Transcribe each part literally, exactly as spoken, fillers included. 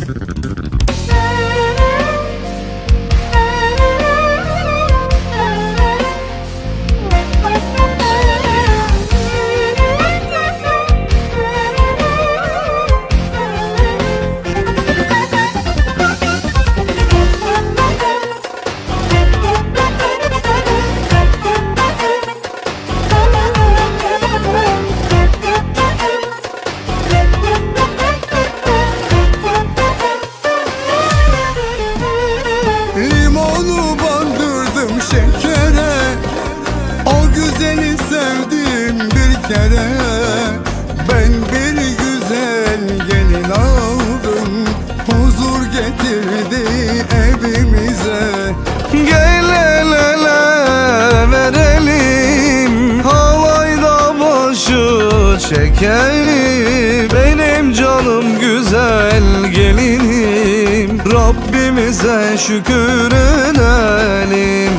Ben bir güzel gelin aldım, huzur getirdi evimize. Gel el ele verelim, havayda başı çekelim. Benim canım güzel gelinim, Rabbimize şükür edelim.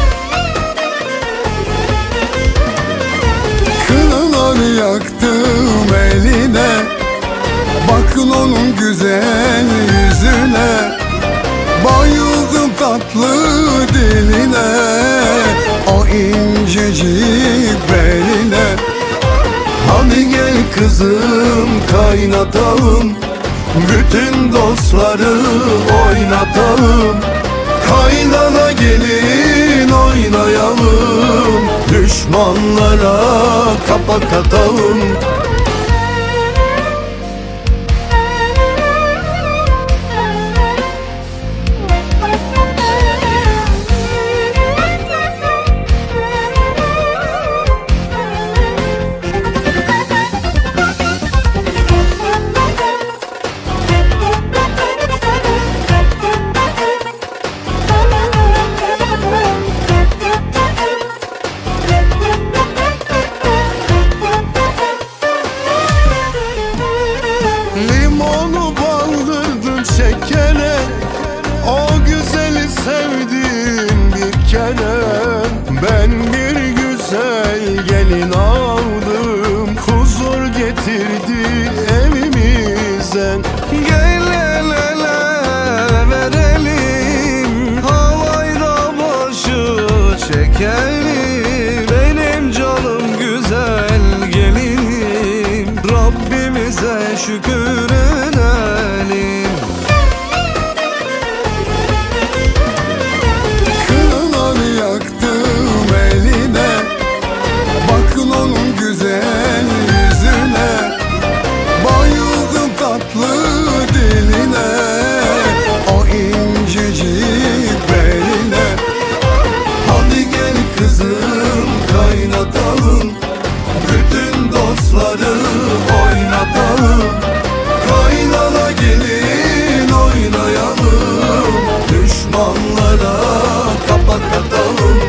Yaktım eline, bakın onun güzel yüzüne. Bayıldım tatlı diline, o incecik beline. Hadi gel kızım kaynatalım, bütün dostları oynatalım. Kaynana gelin oynayalım, düşmanlara kapak atalım. Limonu bandırdım şekere, o güzeli sevdim bir kere. Ben bir güzel gelin aldım, huzur getirdi evimize. Gel el ele verelim, havayda başı çekelim. Benim canım güzel gelinim, Rabbimize şükür edelim. Kınalar yaktım eline, bakın onun güzel yüzüne. Bayıldım tatlı diline, o incecik beline. Hadi gel kızım kaynatalım, bütün dostları oynatalım. Kaynana gelin oynayalım, düşmanlara kapak atalım.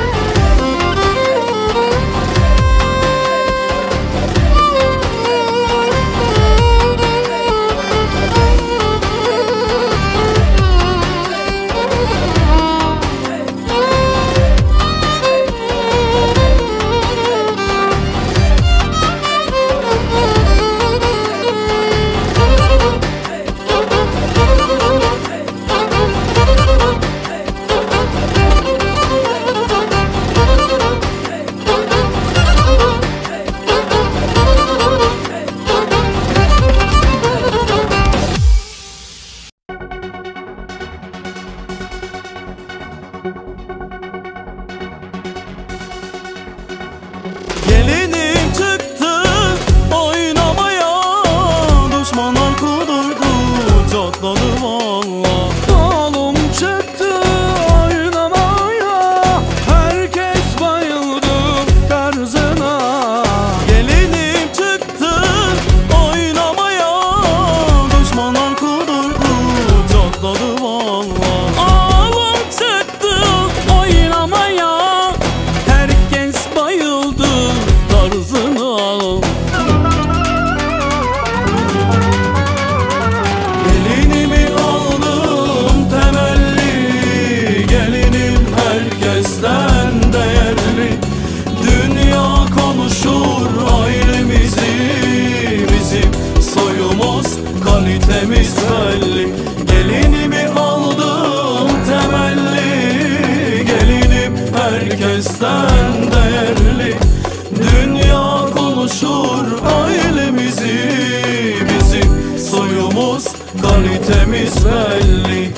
Gelinim çıktı oynamaya, düşmanlar kudurdu çatladı valla. Oğlum çıktı oynamaya, herkes bayıldı tarzına. Gelinim çıktı oynamaya, düşmanlar kudurdu çatladı valla. Oğlum çıktı oynamaya, herkes bayıldı tarzına. Gelinimi aldım temelli, gelinim herkesten değerli. Dünya konuşur ailemizi, bizim soyumuz kalitemiz belli. herkesten değerli. Dünya konuşur ailemizi, bizim soyumuz, kalitemiz belli.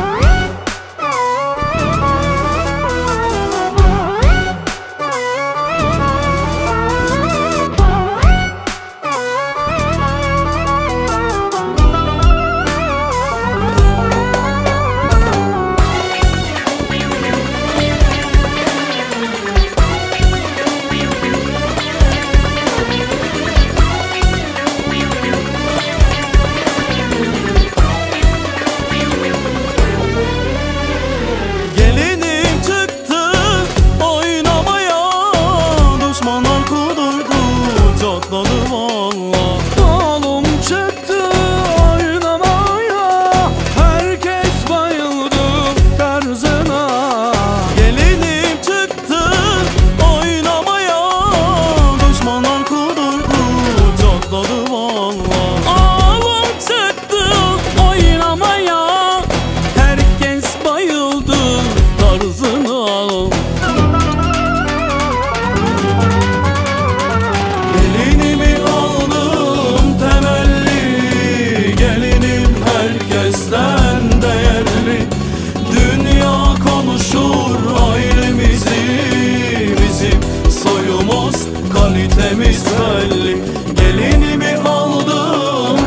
Kalitemiz belli. Gelinimi aldım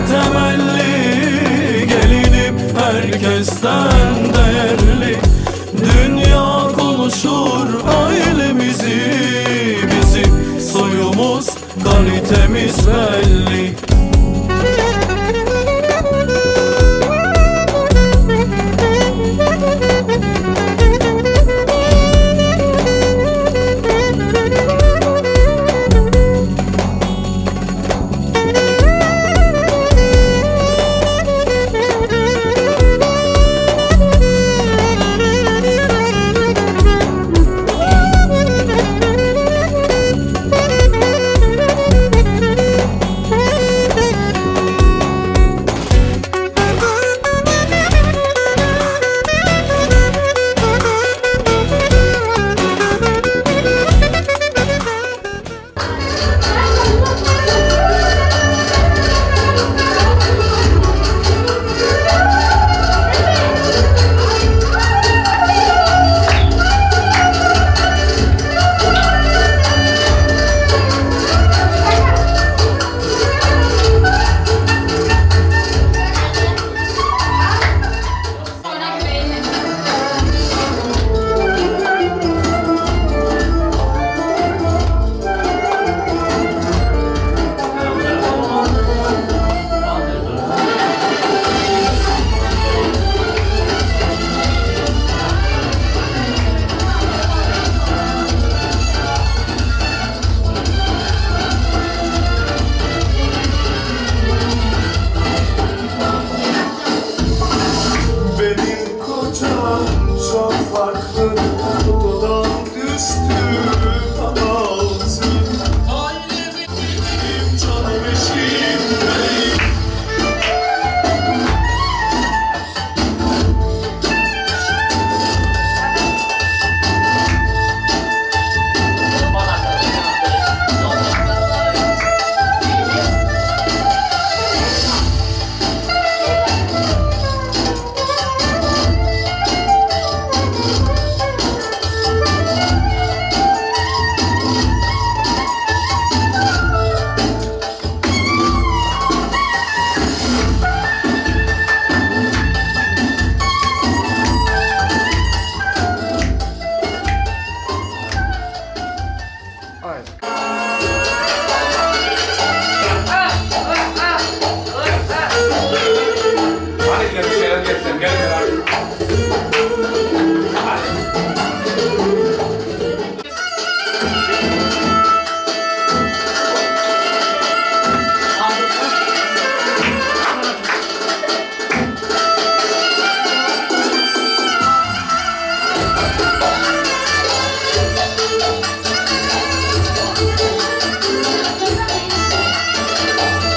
temelli, gelinim herkesten değerli. Dünya konuşur ailemizi, bizim soyumuz, kalitemiz belli.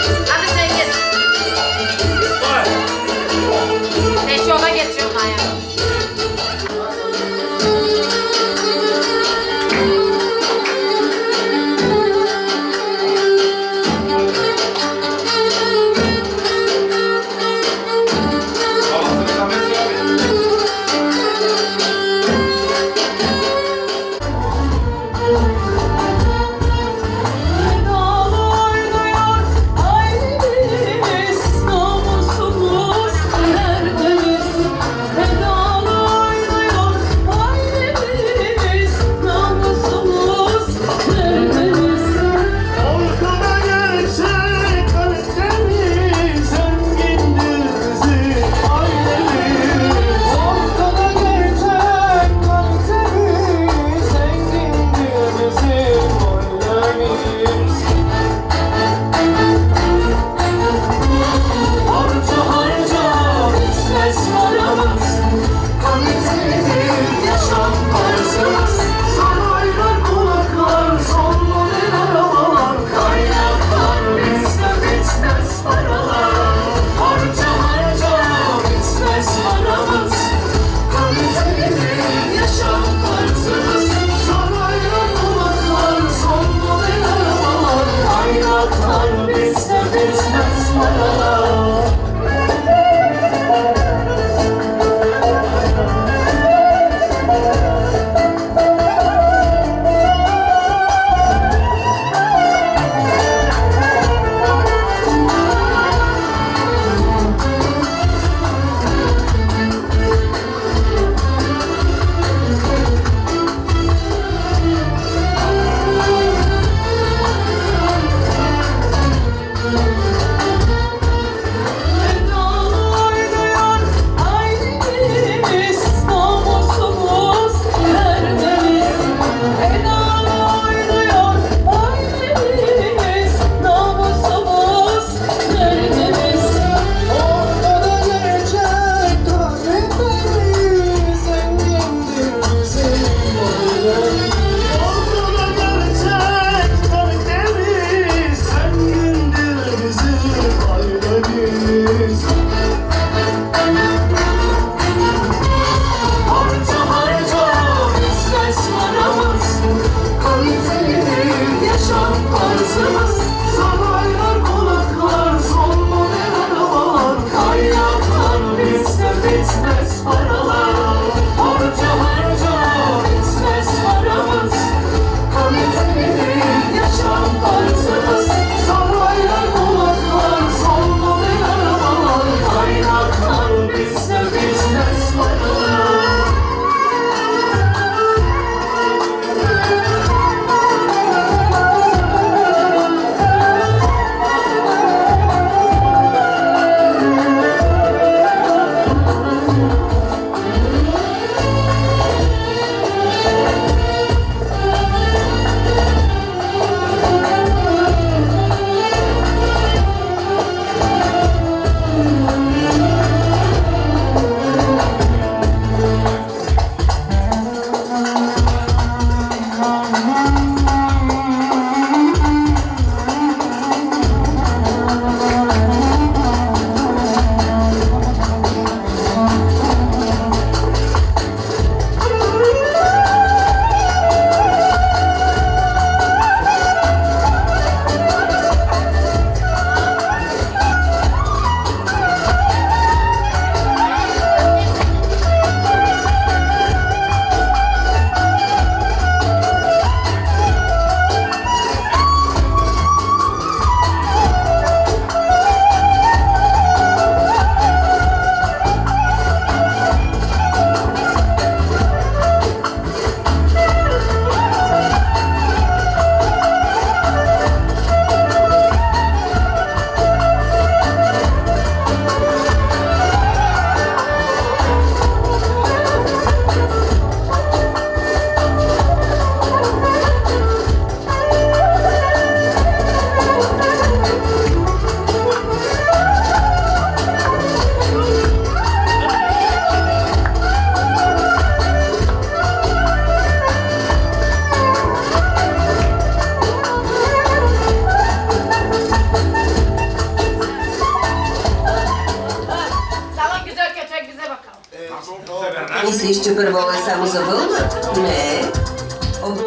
Beş yola getiriyorum ayağımı. bitmez. Harca harca bitmez paramız, kaliteli yaşam tarzımız. Saraylar, konaklar, son model arabalar, kaynaklar, bizde bitmez paralar. Harca harca bitmez paramız, kaliteli yaşam tarzımız. Saraylar, konaklar, son model arabalar, kaynaklar, bizde bitmez paralar. Myślisz, czy perwołę samozawolna? Nie. Ob...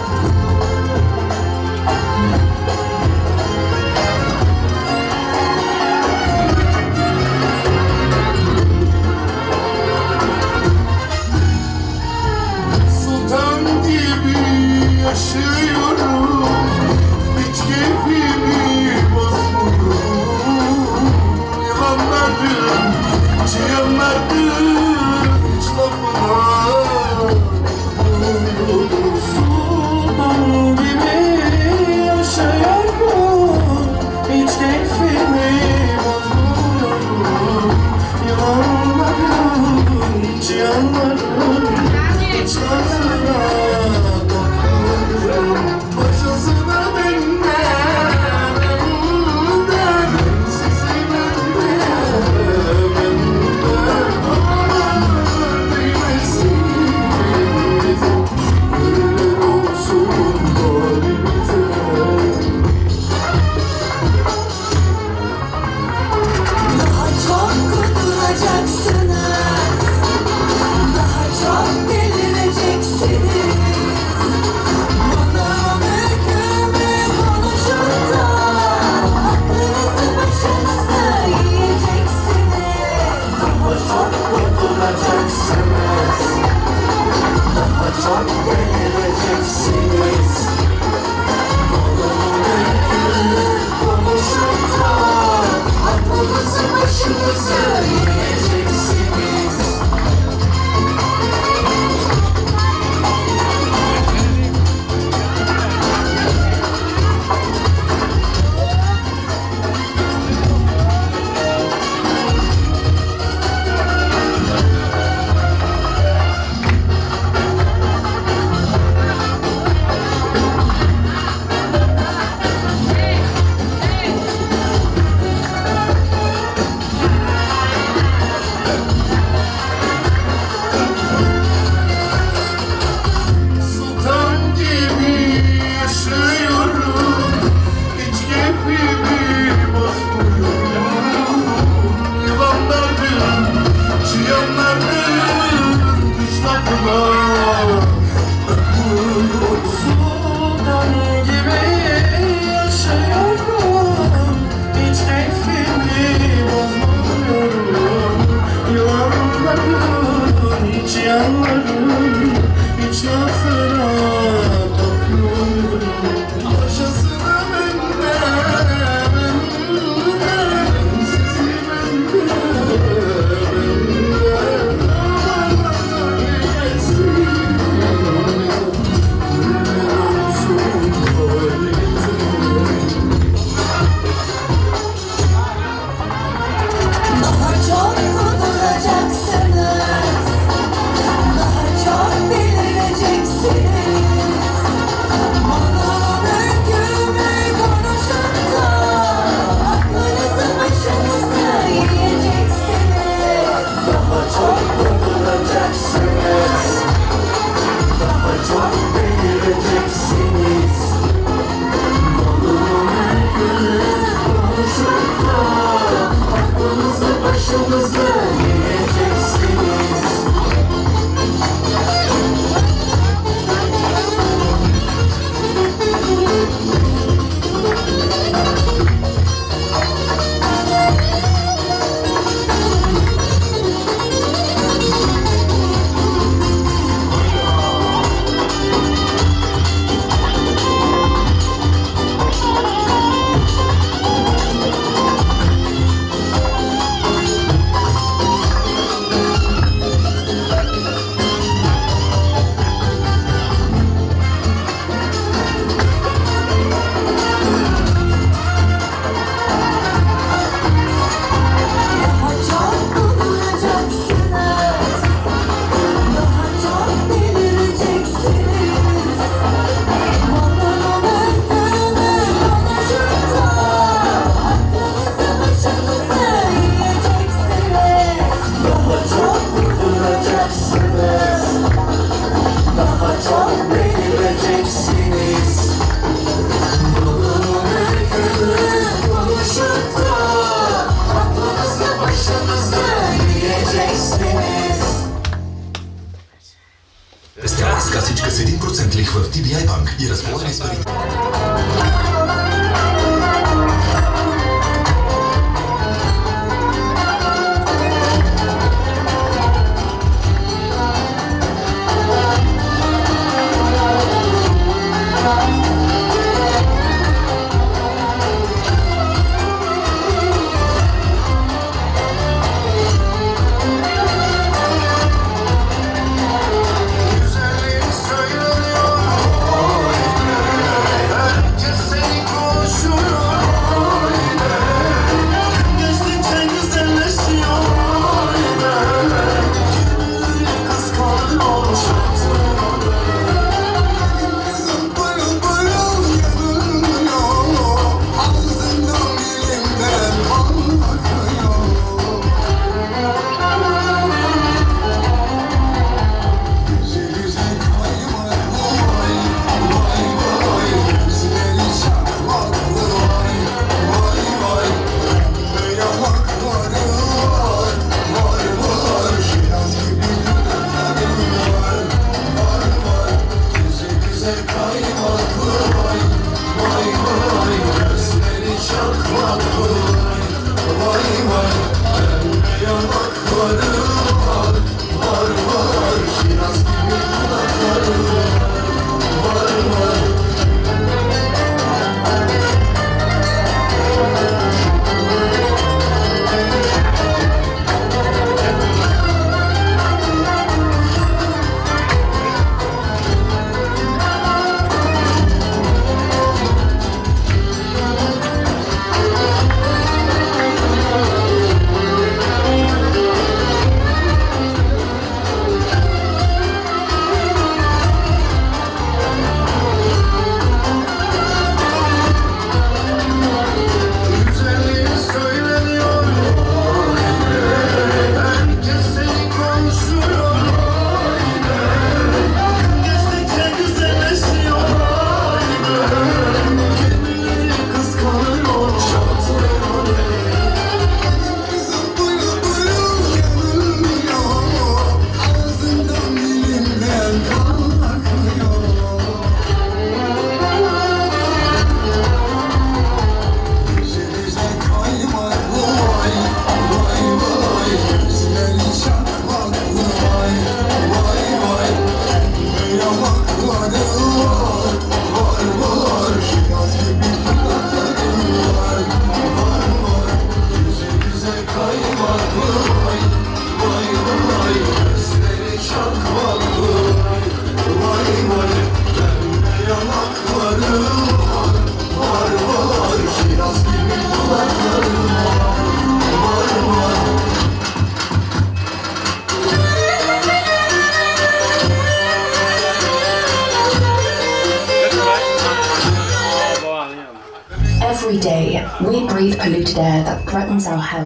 Sultan gibi yaşıyorum, hiç keyfimi bozmuyorum. Yılanlarım, çıyanlarım, hiç lafına Sultan gibi yaşıyorum, hiç keyfimi bozmuyorum. Yılanlarım, çıyanlarım, hiç lafına bakmıyorum. Başısına benden, benden, sizi benden, benden. başımızı yiyeceksiniz. Пестела касичка с един процент лихва в Ти Би Ай Банк и разполагай с парите. Every day, we breathe polluted air that threatens our health.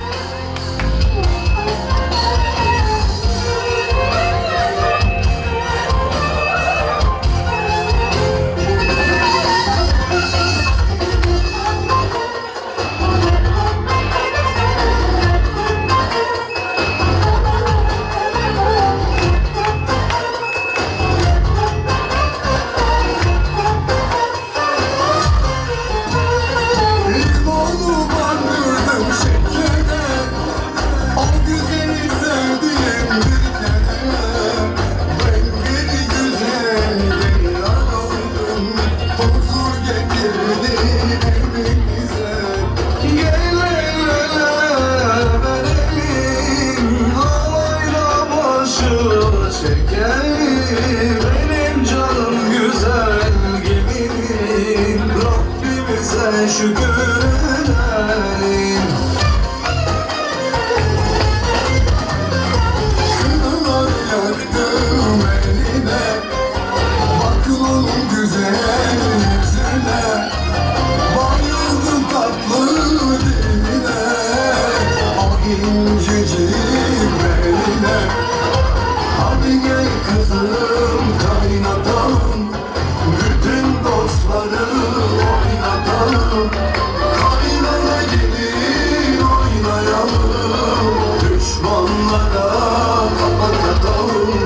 incecik beline. Hadi gel kızım kaynatalım, bütün dostları oynatalım. Kaynana gelin oynayalım, düşmanlara kapak atalım.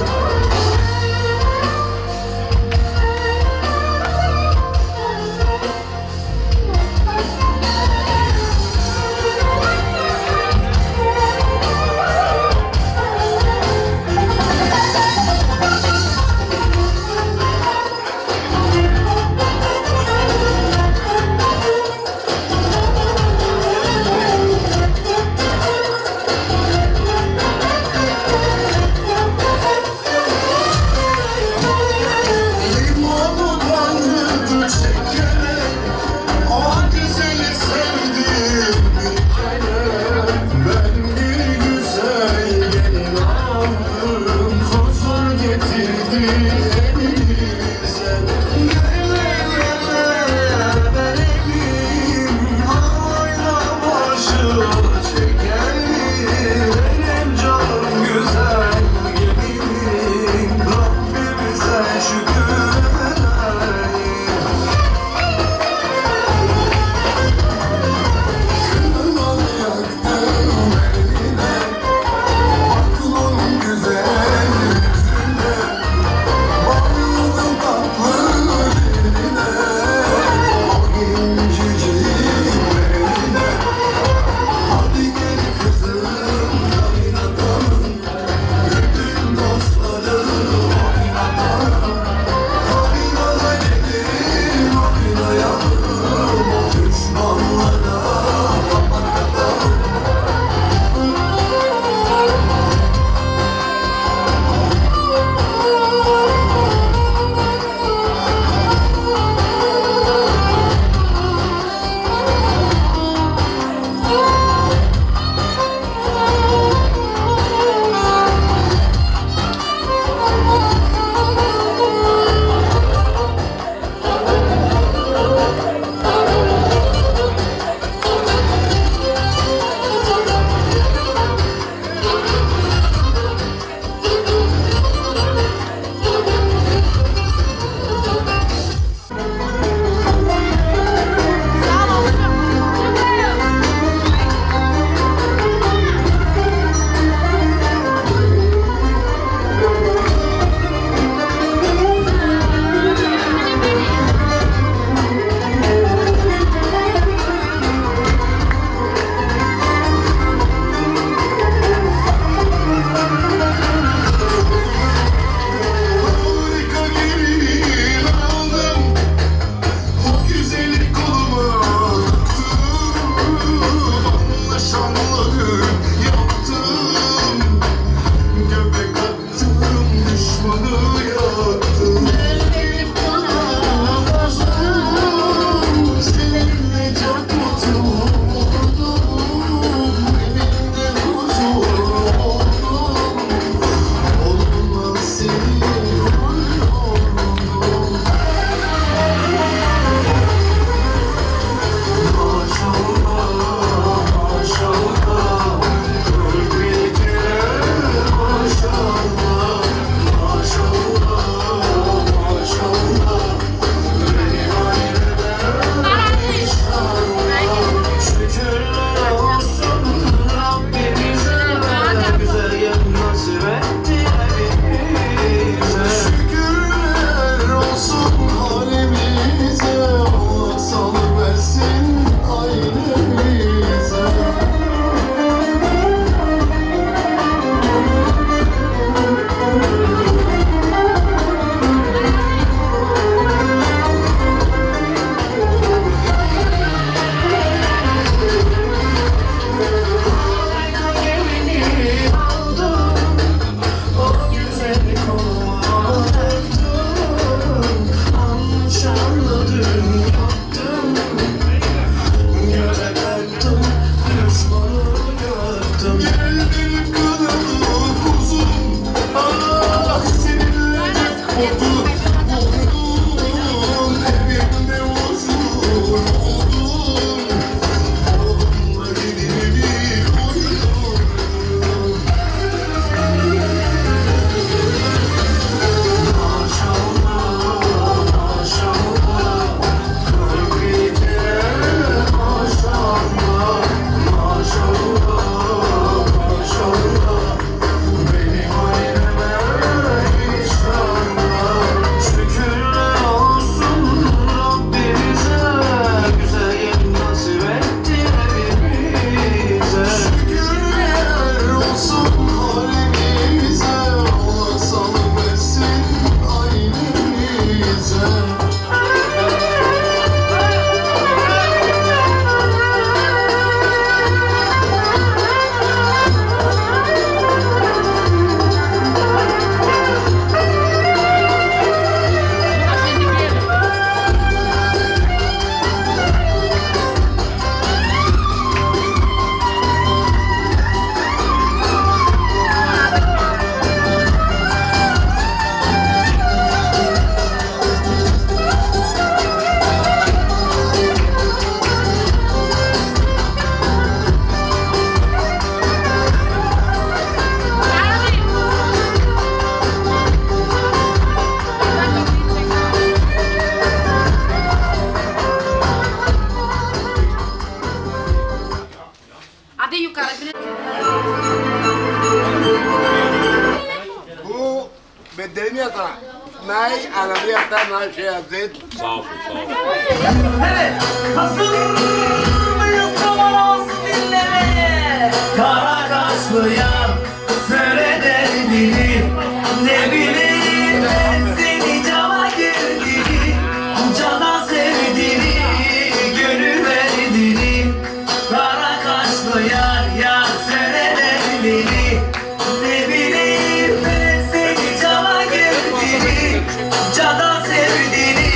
ya sana. Nay, Arabiyat'tan her şey hazır. Sağ olsun, sağ olsun. Evet, hazır mıyız kamerası dinlemeye? Kara kaşlı yar, söyle derdini. Ne bileyim ben seni cana girdiğini, cana sevdiğini, gönül verdiğini. Kara kaşlı yar, yar söyle derdini. Ne bileyim ben seni cana girdiğini, cana sevdiğini.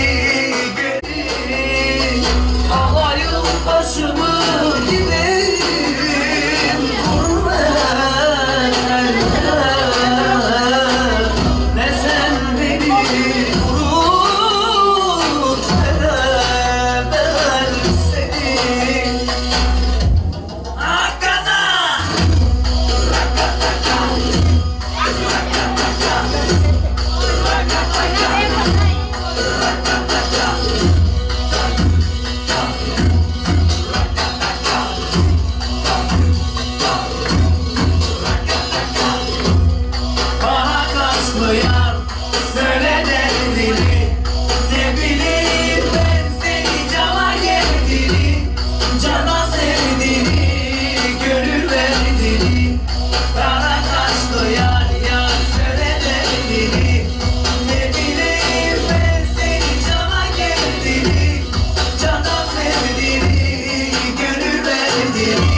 Alayım başımı gideyim gurbete. Ne sen beni unut ne de ben seni. Hakikaten. Bana kaçlı yar, söyle derdini. Ne bileyim ben seni cana geldiğini, cana sevdiğini, gönül verdiğini. Bana kaçlı yar, yar söyle derdini. Ne bileyim ben seni cana geldiğini, cana sevdiğini, gönül verdiğini.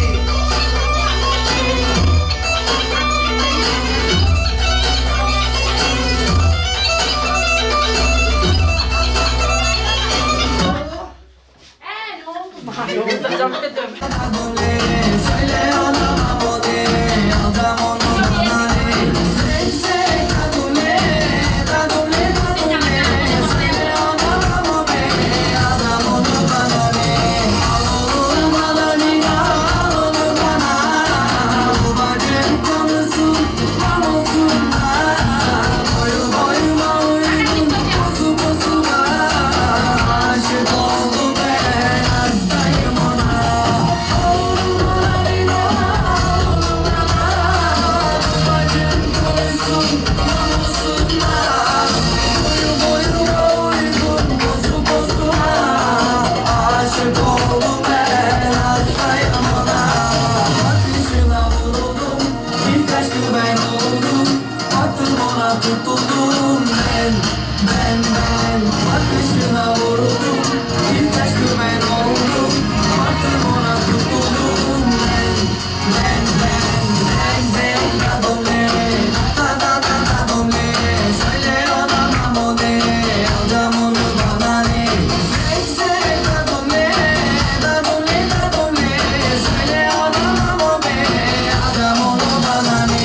Tutuldum ben, ben, ben bakışına vuruldum. İlk aşkı ben oldum, baktım ona tutuldum ben, ben, ben, ben, ben, da donne, da da da da donne. Söyle ona mamone, alacağım onu bana ne. Sen, sen, da donne, da donne, da donne. Söyle ona mamone, alacağım onu bana ne.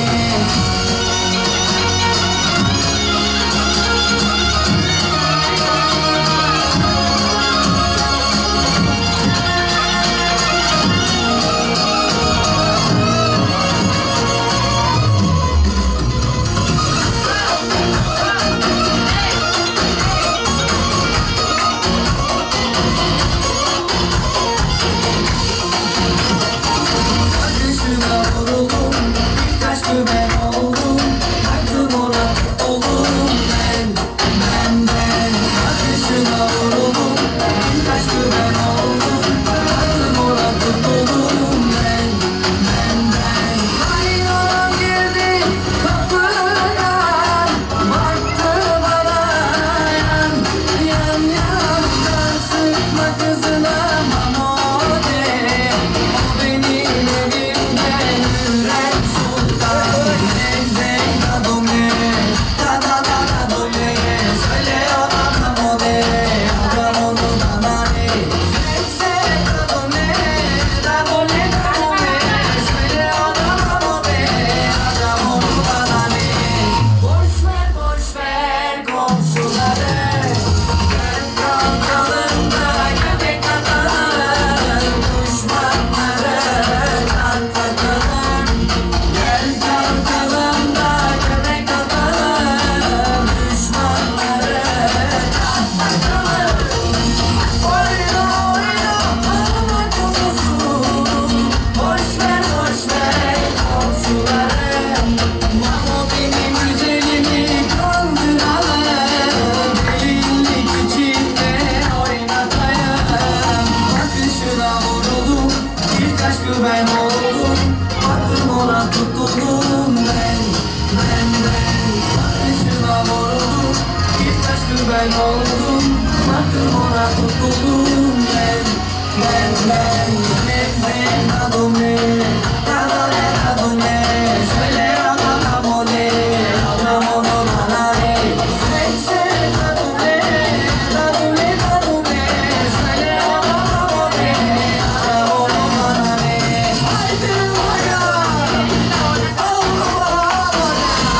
kısmen oldum. Baktım ona tutuldum. Ben, ben, ben, ben, ben, adome, adome, adome. Söyle anlamone, anlamono bana ne. Sen, sen, adome, adome, adome. Söyle anlamone, anlamono bana ne. Haydi bana, Allah Allah.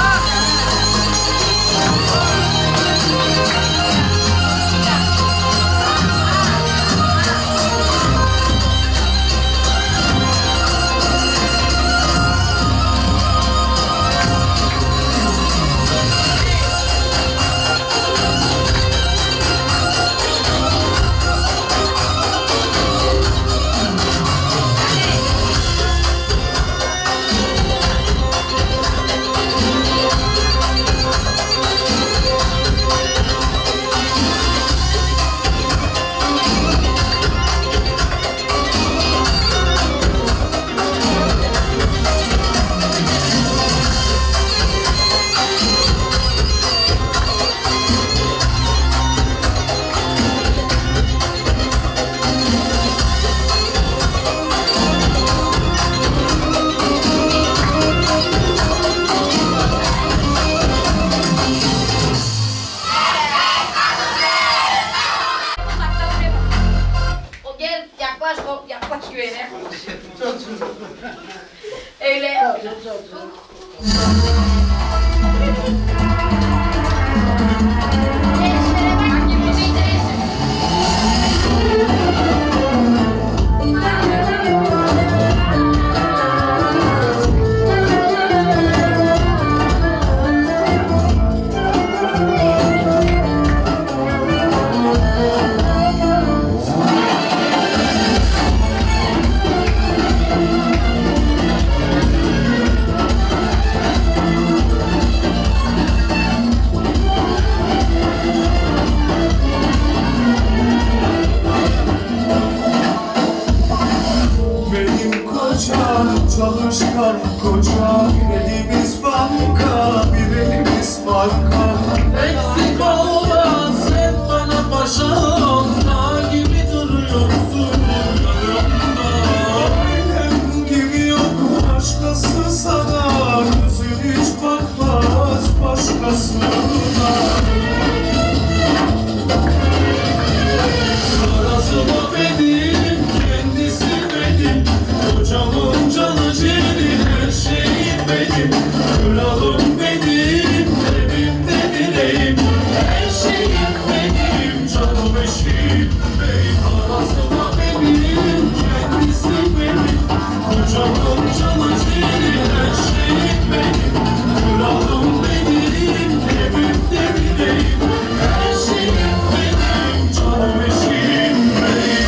O gel yaklaş o yaklaş güvene. Öyle. Benim kocam çalışkan koca, elimiz banka, bir elimiz marka. Eksik olma sen bana paşam, dağ gibi duruyorsun yanımda. Ailem gibi yok başkası sana, gözün hiç bakmaz başkasına. Parası da benim, kendisi benim, kocamın canı ciğeri, her şeyim benim. Kralım benim, evimde dileğim, her şeyim benim, canım eşim bey. Parası da benim, kendisi benim, kocamın canı ciğeri, her şeyim benim. Kralım benim, evimde dileğim, her şeyim benim, canım eşim bey.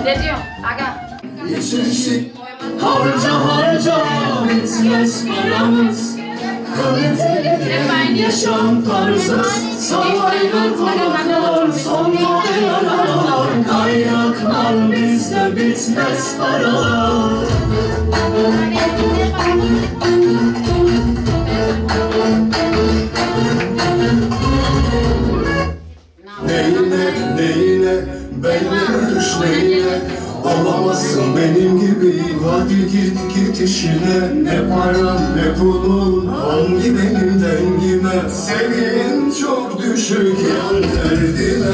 Ne diyorsun? Aga. İçişik harca harca bitmez paramız. Kaliteli yaşam tarzı saraylı konaklar, sonlu yaralar, kaynaklar bizde bitmez paralar. Neyine, neyine, benle düşleyine, olamazsın benim gibi, hadi git git işine. Ne paran ne pulun, hangi benim dengime, sevin çok düşük yan derdine.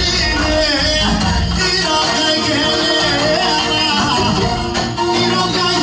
Don't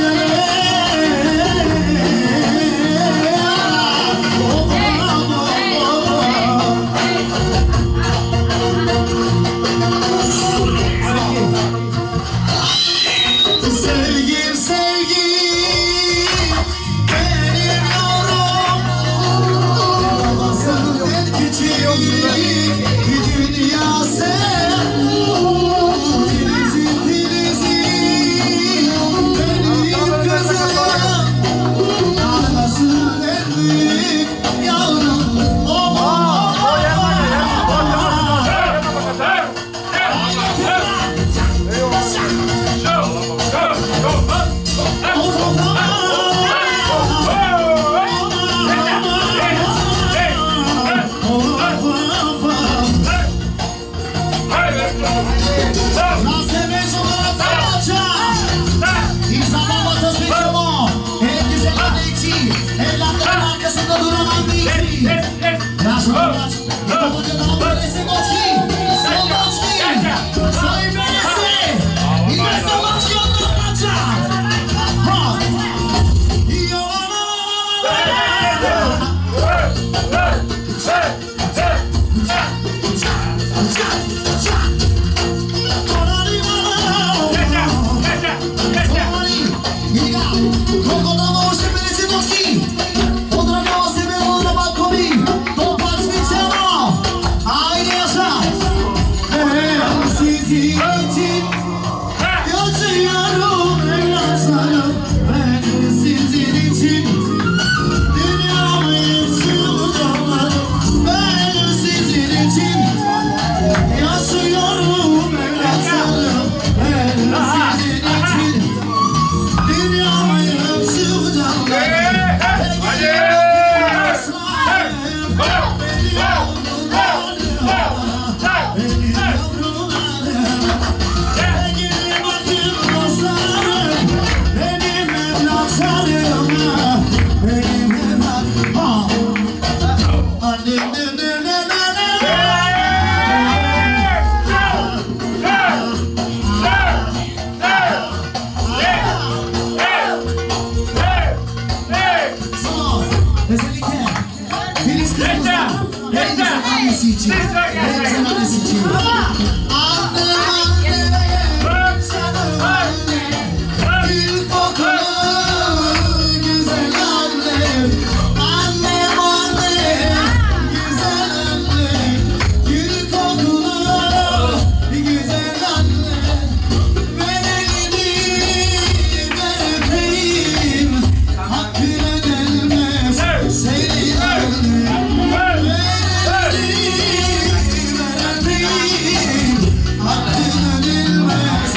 için. Hepimizin annesi için. Annem annem, canım annem, gül kokulu güzel annem. Annem annem, güzel annem, gül kokulu güzel annem. Ver elini, ver öpeyim, hakkın ödenmez senin annem. Ver elini, ver öpeyim, hakkın ödenmez.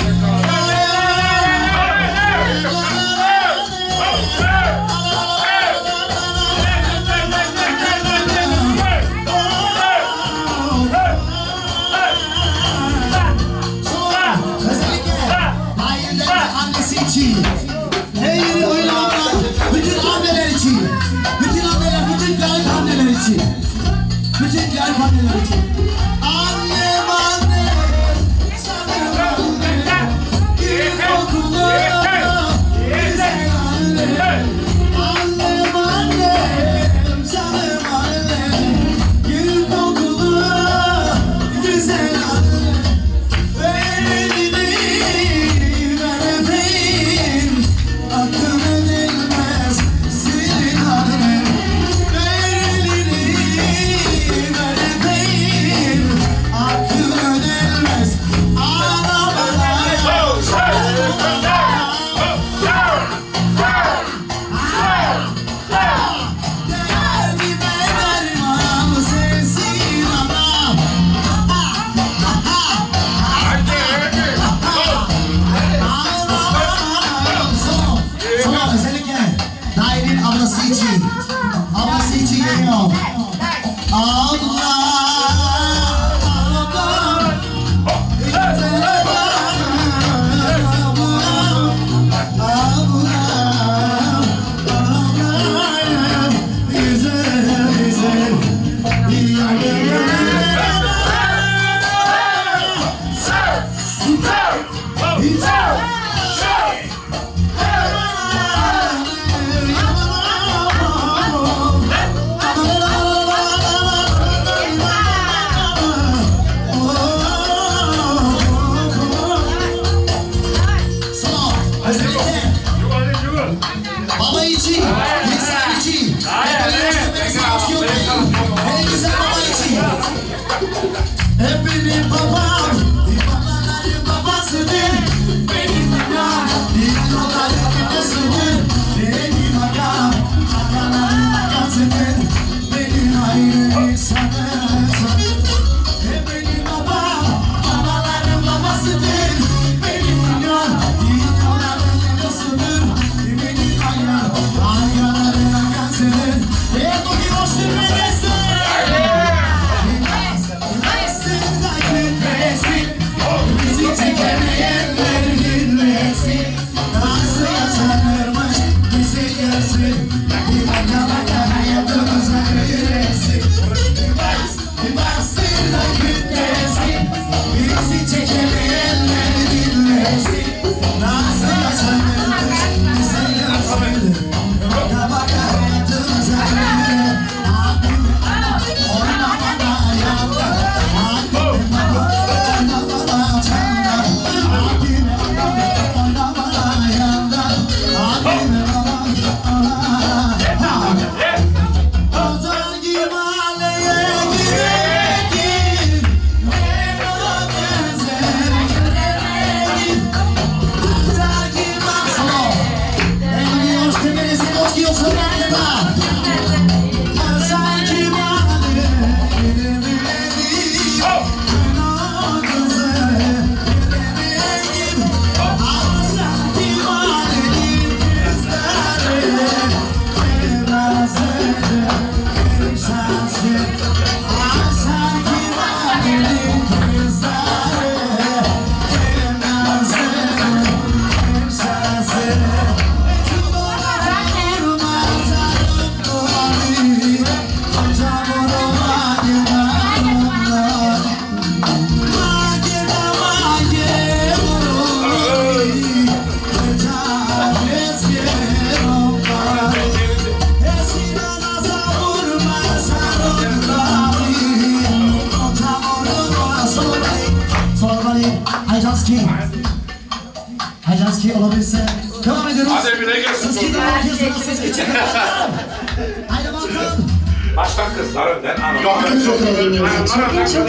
Sonra özellikle Nail'den ve annesi için, her yeri oynanan bütün anneler için, bütün anneler, bütün garip anneler için, bütün garip anneler için. Annem annem, sanırım annem, gül kokulu güzel annem. Annem annem, canım annem, gül kokulu güzel annem. Ver elini, ver öpeyim, hakkın ödenmez senin annem. Ver elini, ver öpeyim, hakkın ödenmez. Ana bana derdime derman sensin anam. Sonra özellikle Nail'in ablası için, ablası için geliyor. Abla, abla, güzel abla, abla, abla, güzel, güzel, özellikle baba için, insan için, hepinize hoş geldin. En güzel baba için. Hep benim babam, babaların babasıdır. Benim dünya, dünyonların babasıdır. Benim agam, agaların agasıdır. Benim ayrı insanım. Hep benim babam, babaların babasıdır. Benim dünya, dünyonların babasıdır. Benim agam, agaların agasıdır. Hep o gün hoştur ve desin. Sasuke olabilirse devam ediyoruz. Hadi bire gelsin. Sasuke'den herkes var. Sasuke çıkın. Haydi bakalım. Baştan kızlar önden. Your championship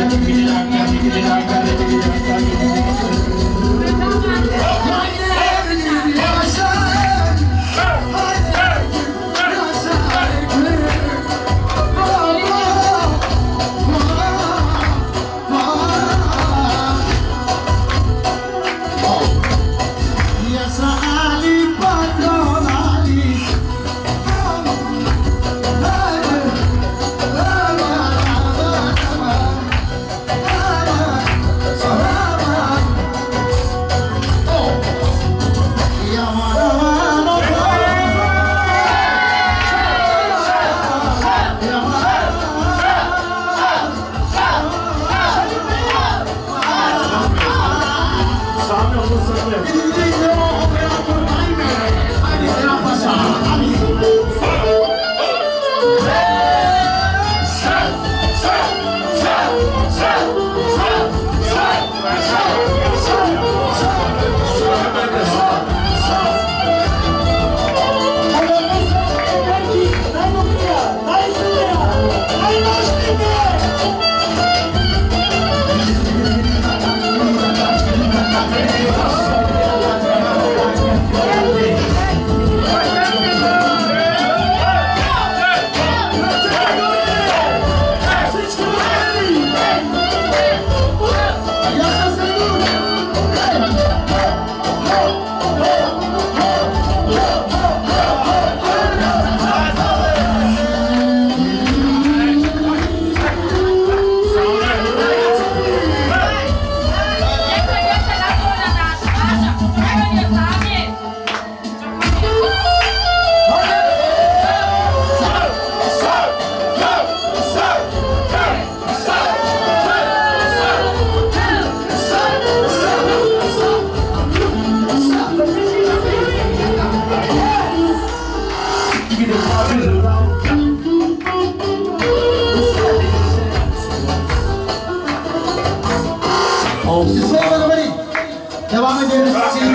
Devam ediyoruz.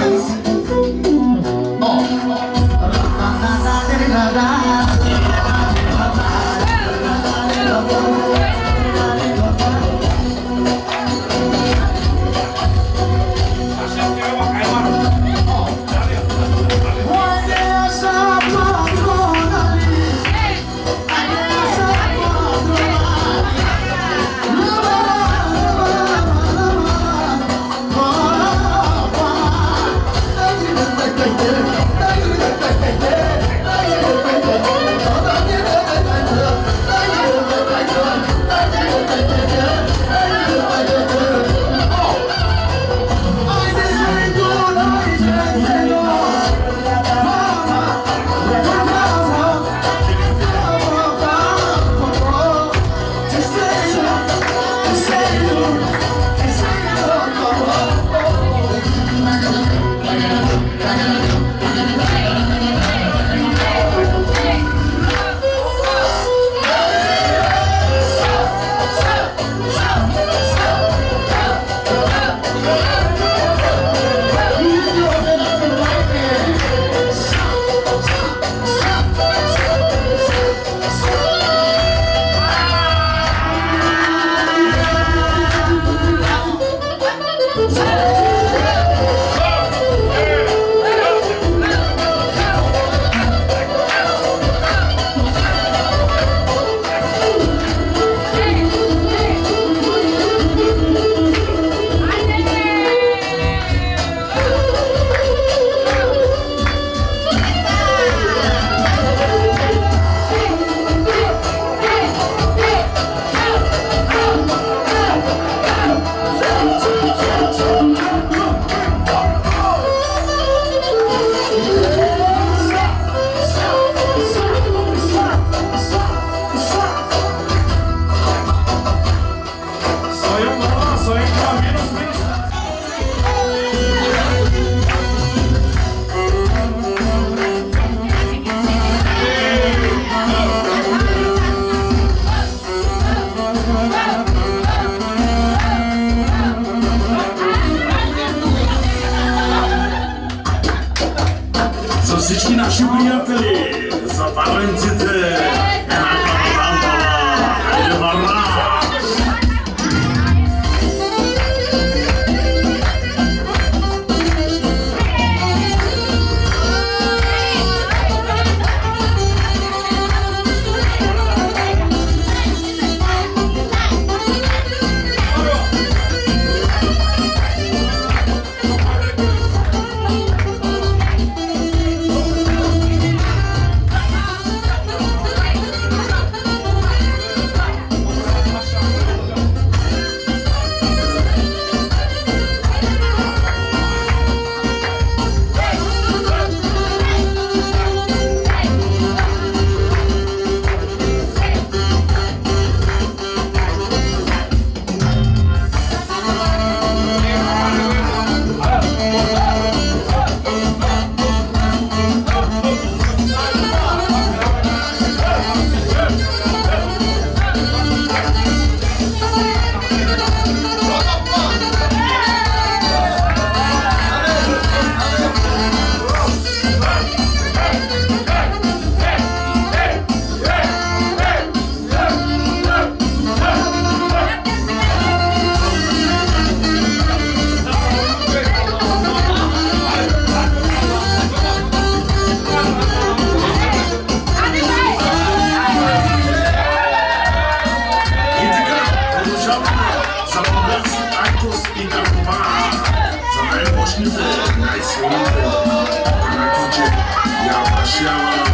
Всички наши приятели за валенците! Една към Рандова! Хайде, върна! Sfinte, ai sfinte, până duce, yavaş yavaş.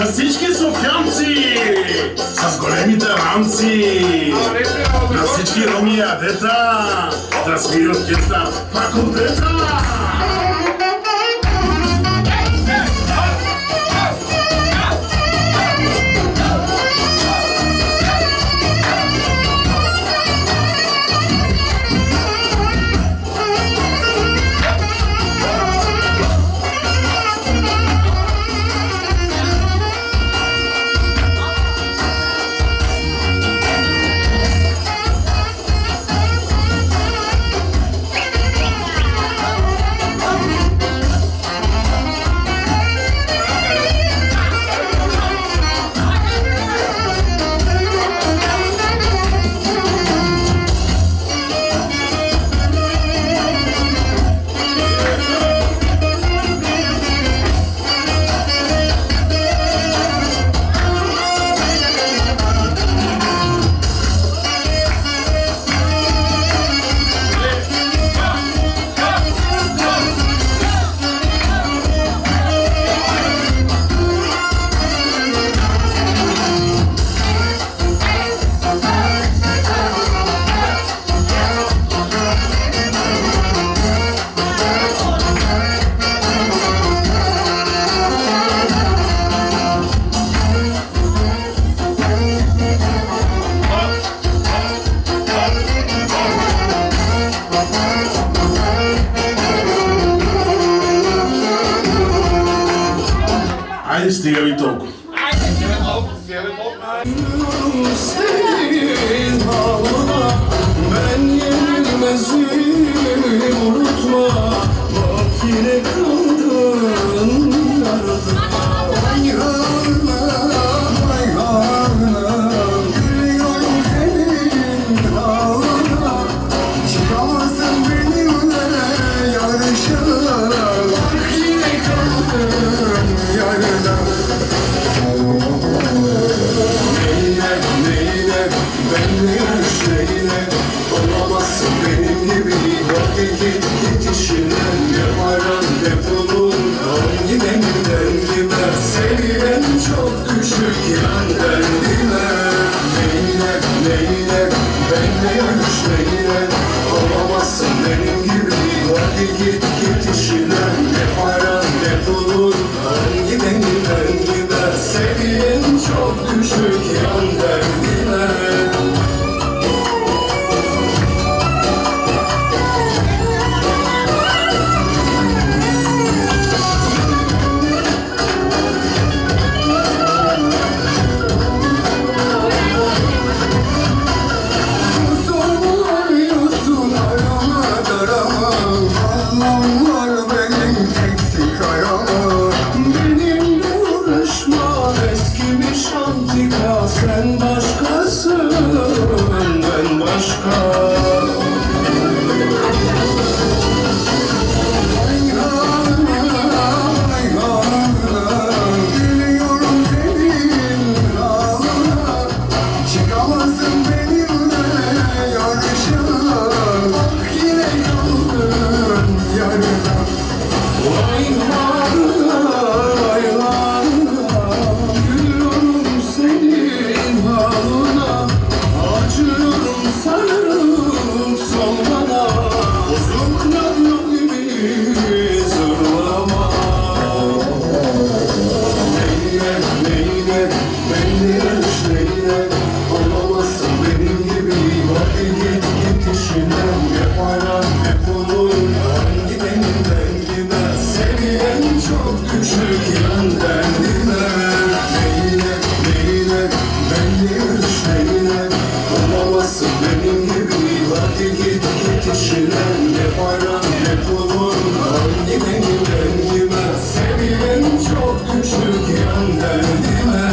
С всички софиянци, с големите рамци, на всички роми ядета, да свири оркестър факултета. Haydi stига ви толкова. Senin havana ben yenilmezim, unutma bak yine kaldın yarada. Vay hanım, vay hanım, gülüyorum senin havana. Çıkamazsın benimle yarışa, bak yine kaldın yarada. Neyine, neyine, benle yarış neyine, olamazsın benim gibi. Hadi git git işine, ne paran ne pulun, hangi dengiden gime. Seviyen çok küçük yan derdine. Neyine, neyine, benle yarış neyine, olamazsın benim gibi. Hadi git git işine, ne paran ne pulun, hangi dengiden gime. Seviyen çok küçük yan derdine. Soruyorsun arama darama, fazlam var benim eksik arama. Benimle uğraşma, eskimiş antika, sen başkasın, ben başka. Ay hanım, ay hanım, gülüyorum senin ağına. Çıkamazsın benimle yarışa, bak yine kaldın yarına. Vay hanım, vay hanım, gülüyorum senin halına. Acıyorum sarılıp solmana, bozuk radyo gibi zırlama. Neyine, neyine, benle yarış neyine, olamazsın benim gibi. Hadi git git işine, ne paran ne pulun, hangi dengiden gime. Seviyen çok küçük yan derdine. Neyine, neyine, benle yarış neyine, olamazsın benim gibi. Hadi git git işine, ne paran ne pulun, hangi dengiden gime. Seviyen çok küçük yan derdine.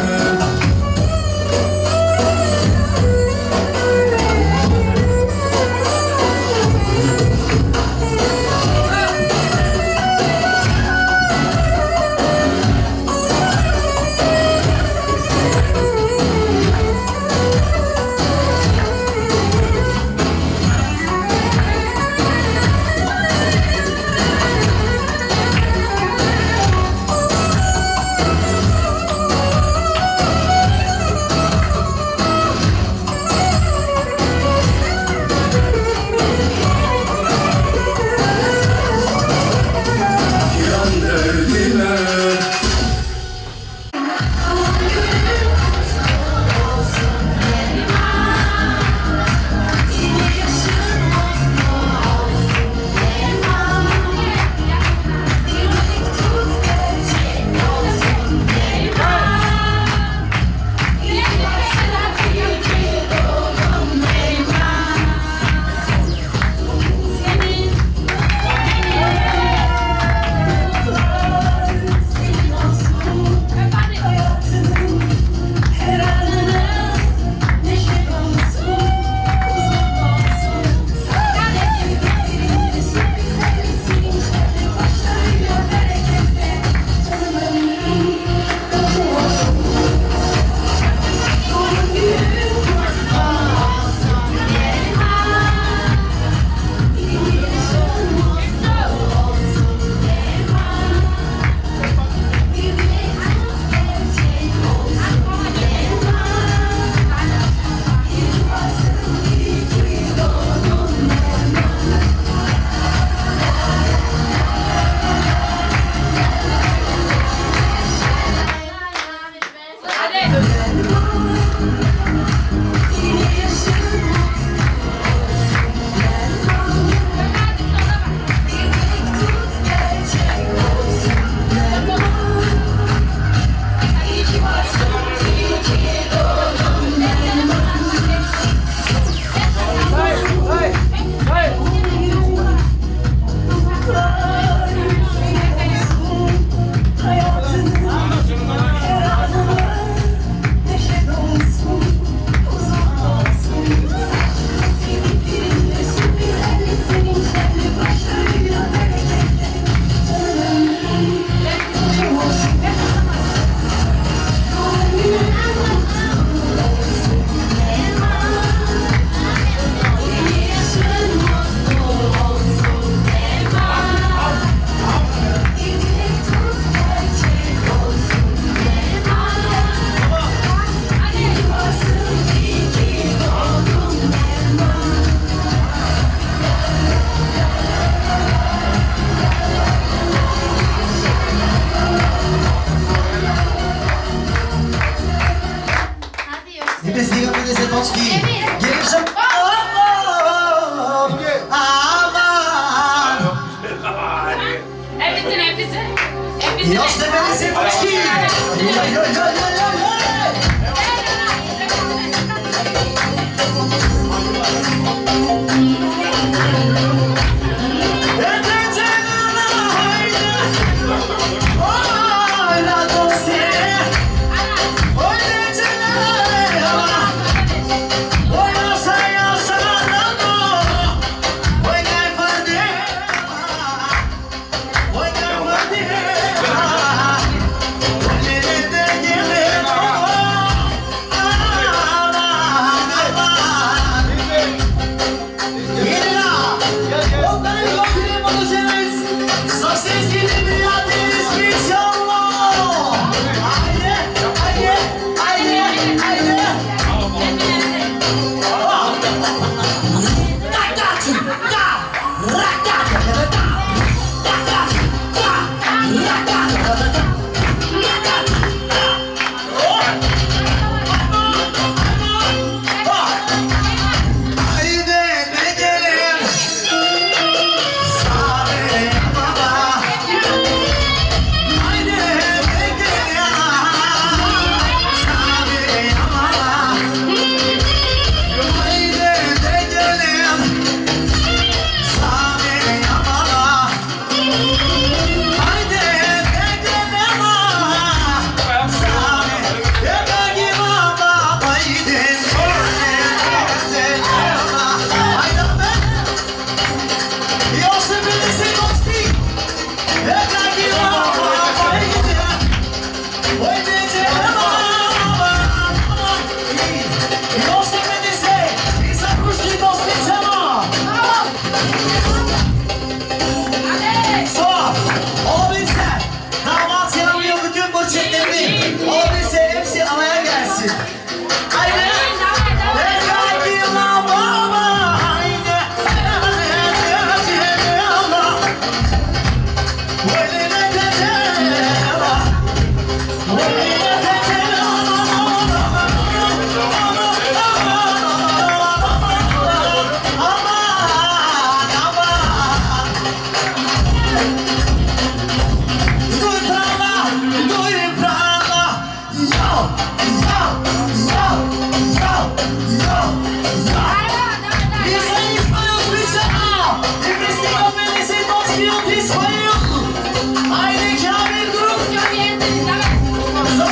This way, I think I'm in group.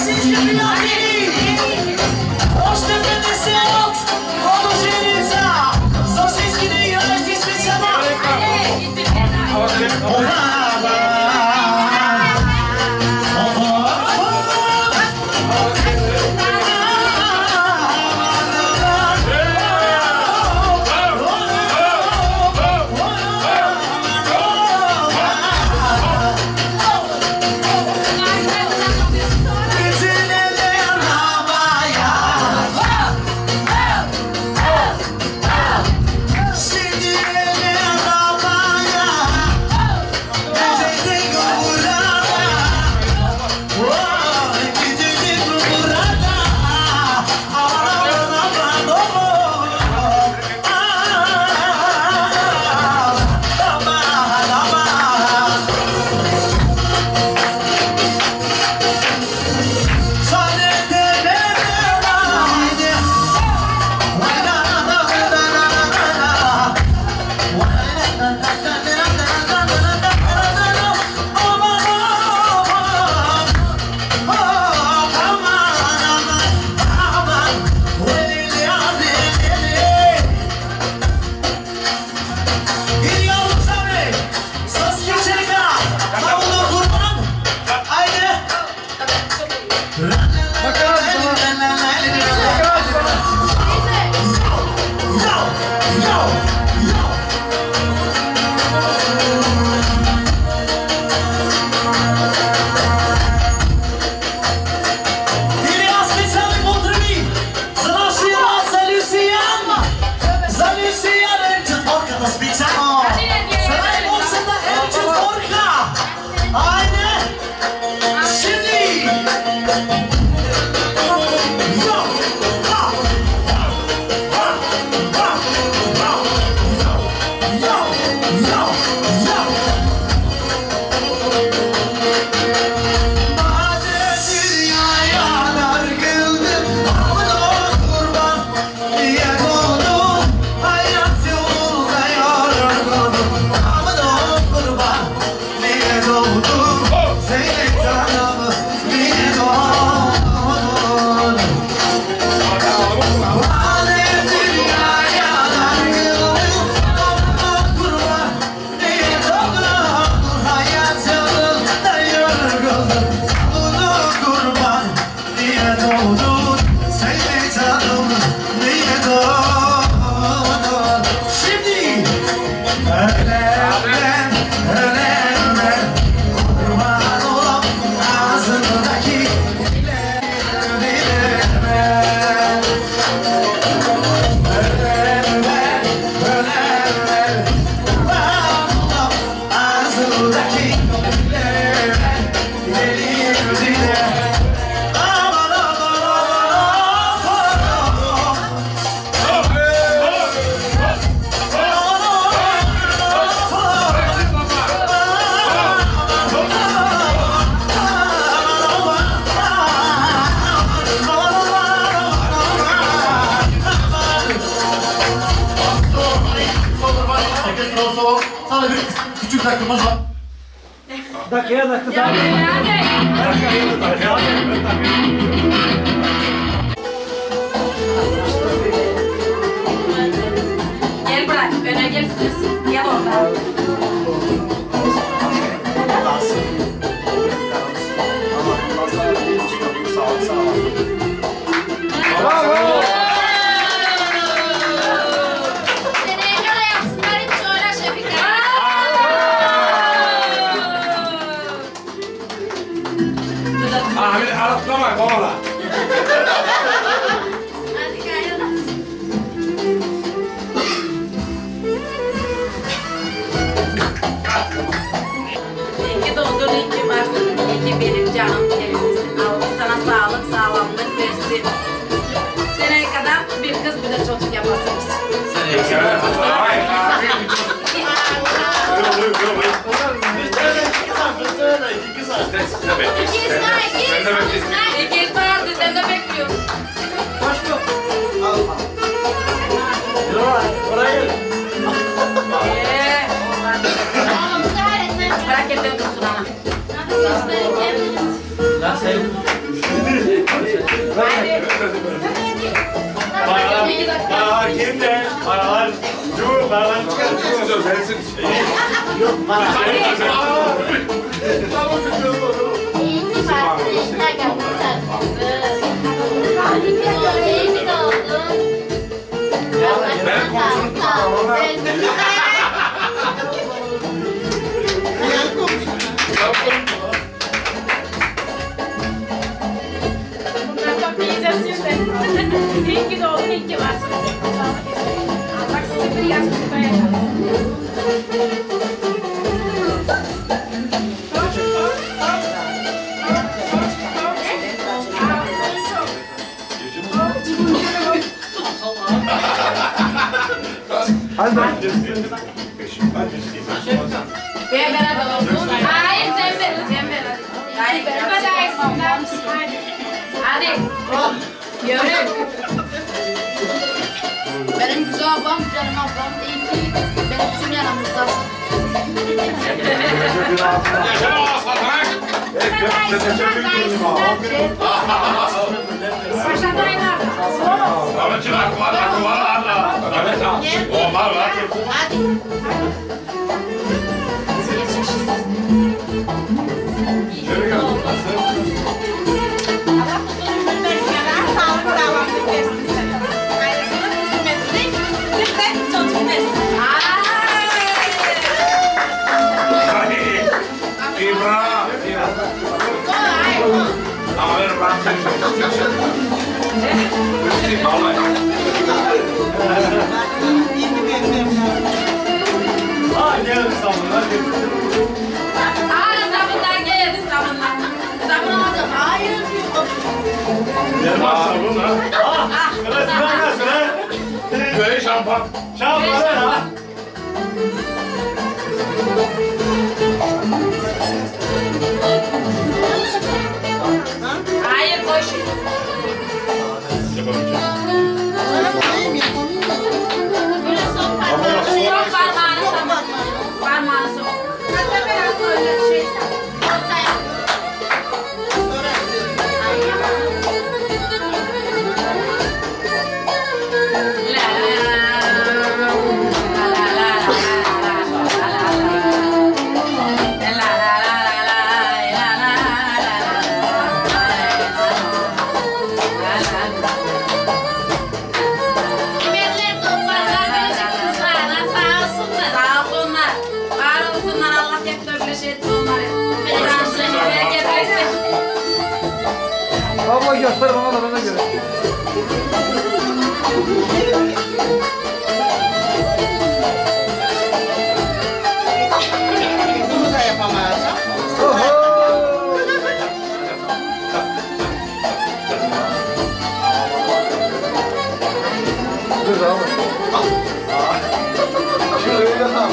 buçuk dakikamız var. Dakikaya dakika. Ya hadi. Gel bırak, öne gelsiniz. Gel orada. Bravo. Seneye kadar yapsınlar hiç oyna Şefika. Ahmet aratlama kovala. Hadi gayrı. İyi ki doğdun, iyi ki varsın. İyi ki benim canım gelmişsin. Allah sana sağlık, sağlamlık versin. Seneye kadar bir kız bir de çocuk yapasınız. Seneye kadar. Hayır. İkiz var, ikiz. İkiz var, sizden de bekliyoruz. Hoş bu. Oraya. Eee, bırak elden tutsun ana. Lan sen. Haydi. Paralar. Paralar kimde? Paralar. Dur paralar. Dur sensin. Yok para. Ben komşunun tutamam. Bunlar da bize sizden. İyi ki doğdun, iyi ki varsın. Allah sizi bir yastıkta yaşatsın. Hadi bak. Ben beraber oldum. Hayır sen ver, sen ver. Hayır beraber hadi. Hadi. Yürü. Benim güzel ablam, canım ablam. İyi ki benim bizim yanımızda. Yaşa aslan. Başlatayım abi. Ahmet çırak var, akı var arda. Ahmet al. O var var. Hadi. Şöyle gel. Allah huzurunu versin. Sağlık sağlamlık versin sana. Ayrıca kısmetlik, bir de çocuk versin. İbrahim. Ama ben Ram seni çok seviyorum. Üstü vallahi. Ha geldi sabunlar geldi. Aa sabunlar geldi sabunlar. Sabun alacağım. Hayır diyor. Gel bak sabun ha. Ah. Şurası ben nasıl ha? Böyle şampuan. Şampuan ha. Hayır boş. Son parmağını sabun. Parmağını sabun. Abla göster bana da bana göre. Bunu da yapamaz. Dur abi. Şuraya yapalım.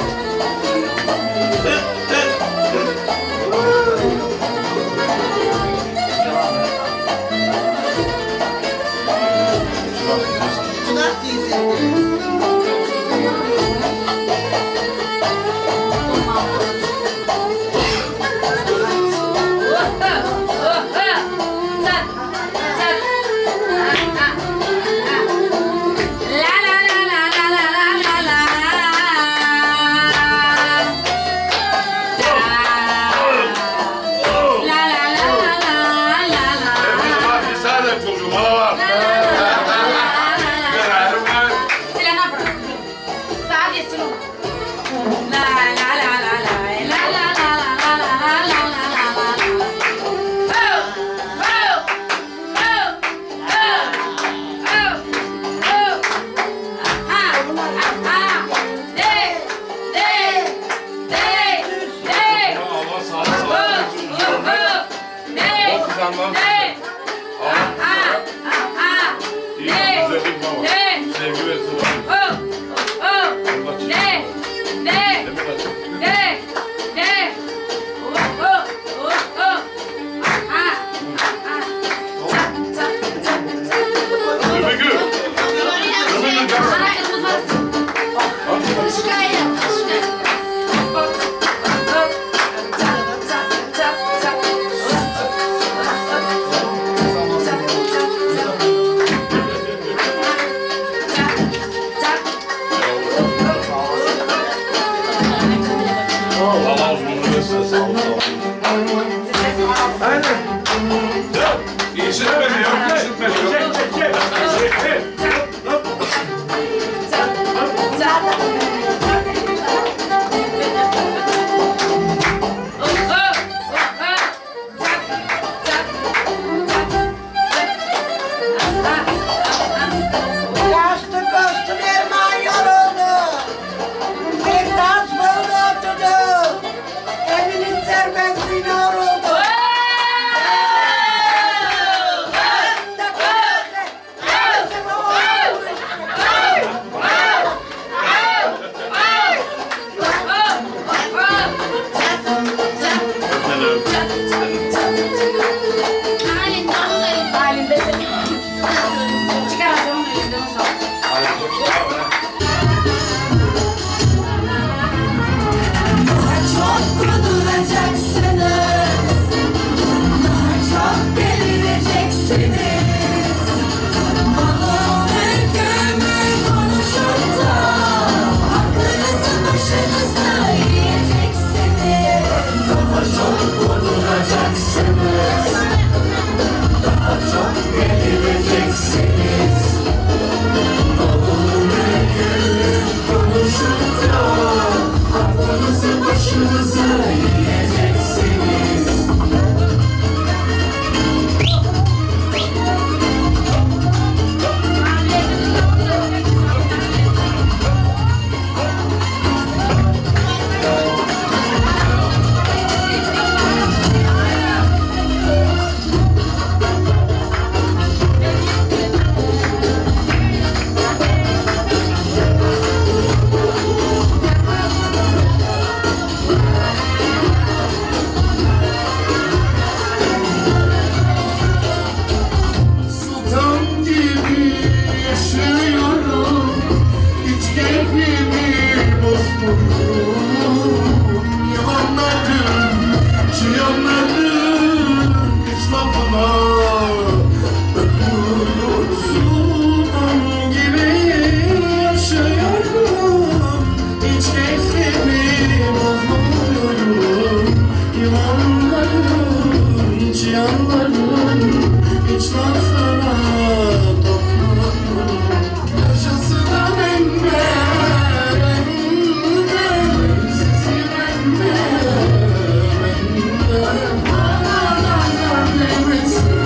Ne? Ne? Sevgi ve sıra. Oh! Oh! Ne? Ne? Ne? Ne? Oh! Oh! Oh! Oh! Ah! Ah! Çak! Çak! Çak! Çak! Öbürkü. Ana elimiz var. Aşkaya! Aşkaya! Hop! Hop! Çak! Çak! Çak! Çak! Allah uzunluğu versin. Sağ ol, sağ ol. Aynen. İşitmedi yok, işitmedi yok. Çek, çek, çek. Çek, çek. Hop. Yaşlı koştu derman yoruldu. Bir tas buldu oturdu. Evinin serbestliğine yoruldu. Çok kuduracaksınız, daha çok delireceksiniz. Malı mülkümü konuşup da aklınızı başınıza yiyeceksiniz. Daha çok kuduracaksınız, daha çok delireceksiniz. Malı mülkümü konuşup da aklınızı başınıza yiyeceksiniz. Sultan gibi yaşıyorum, hiç keyfimi bozmuyorum. Yalanların, çıyanların hiç lafına bakmıyorum. Sultan gibi yaşıyorum, hiç keyfimi bozmuyorum. Yalanların, çıyanların hiç lafına takmıyorum. Yaşasın benimle, benimle, sizi benimle, benimle. Ağlarlar nefesim,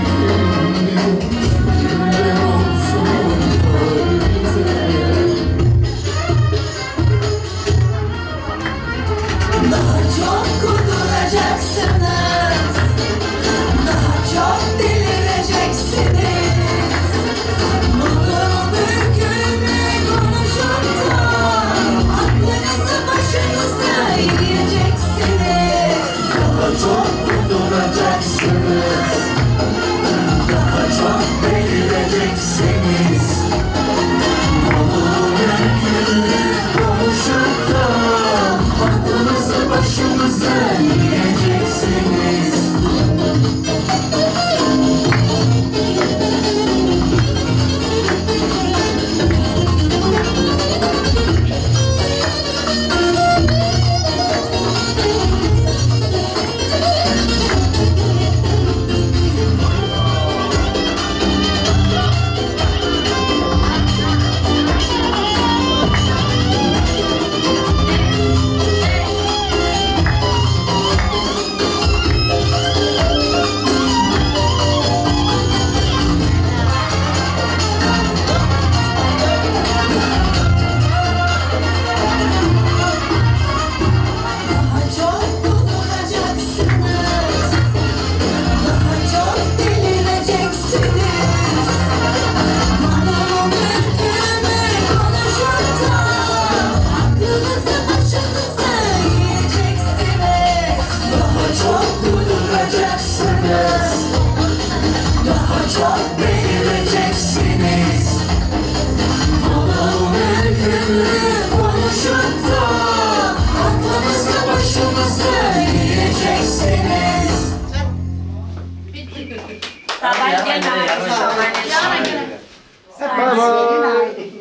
ne olsun kalbimde. Daha çok kuduracaksınız, daha çok delireceksiniz. Sabah gelme. Sabah gelme. Bye bye.